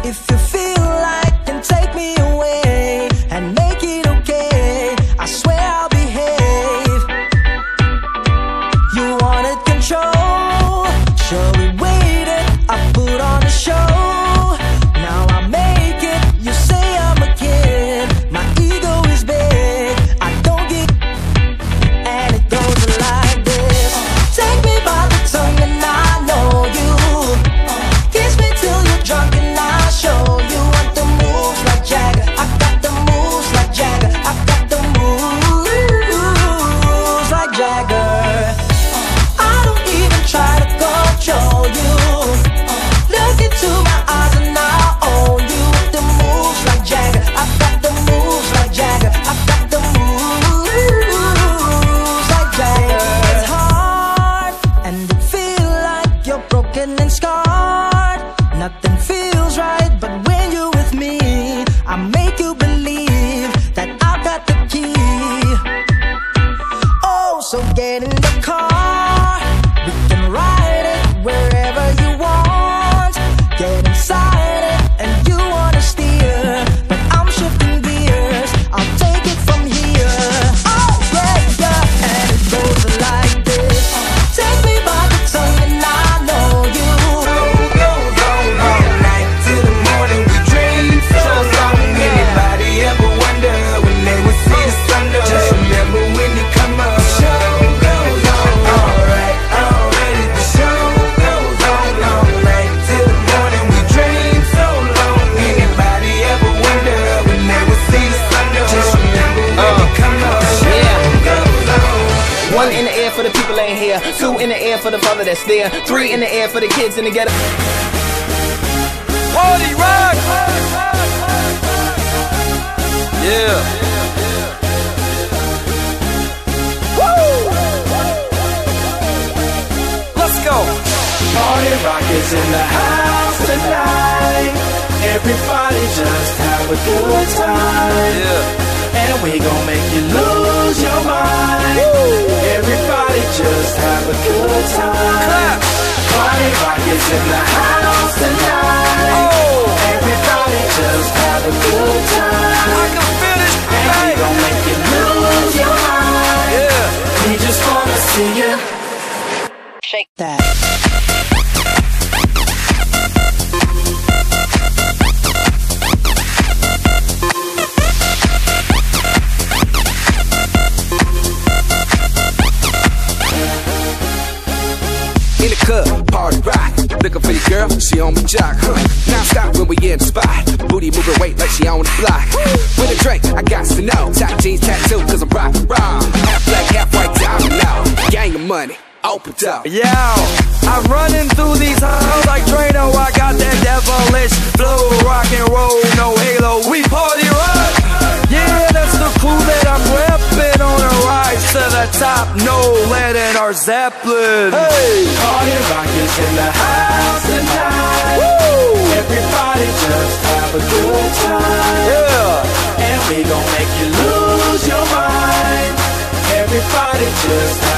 If you feel like, then take me away and make it okay. I swear I'll behave. You wanted control, sure we waited. I put on a show. Now I make it. You say I'm a kid. My ego is big. I don't get. And it goes like this. Take me by the tongue and I know you. Kiss me till you're drunk and I'll show you. Want the moves like Jagger. I got the moves like Jagger. I got the moves like Jagger. I don't even try to control you. Look into my eyes and I'll own you. With the moves like Jagger. I got the moves like Jagger. I got the moves like Jagger. It's hard and it feel like you're broken and scarred. Nothing feels right, but when you're with me, I make you believe that I've got the key. Oh, so get in the car. We can ride it wherever you want. Get inside it and you wanna steer, but I'm shifting gears. I'll take it from here. Oh yeah, yeah, and it goes like this. Take me by the tongue and I know you. All night till the morning we dream so long. Anybody ever wonder when they would see the sun? Just remember when you come up. Show goes on. Alright, already the show goes on. All night till the morning we dream so long. Anybody ever wonder when they would see the sun? Just remember when you come up. Show goes on. 1 in the air for the people ain't here. 2 in the air for the father that's there. 3 in the air for the kids in the ghetto. Party rock! Yeah. Woo! Let's go. Party rock is in the house tonight. Everybody just have a good time. Yeah. And we gon' make you lose your mind. Everybody just have a good time. Clap. Party rock is in the house tonight. Oh. Everybody just have a good time. I can feel this. And we gon' make you lose your mind. Yeah. We just wanna see you Shake that. In the club, party rock. Looking for your girl, she on the jock. Non-stop when we in the spot. Booty moving weight like she on the block. With a drink, I got to know. Tight jeans, tattoo, cause I'm rock and roll. Half black, half white, diamond now. Gang of money, open up. Yo, I'm running through these halls like Drano. I got that devilish flow, rock and roll, no halo. We party rock. Yeah, that's the clue that I'm repping on a rise to the top. No lead in our Zeppelin. Hey, Party rock is in the house tonight. woo, Everybody just have a good time. yeah. And we gon' make you lose your mind. Everybody just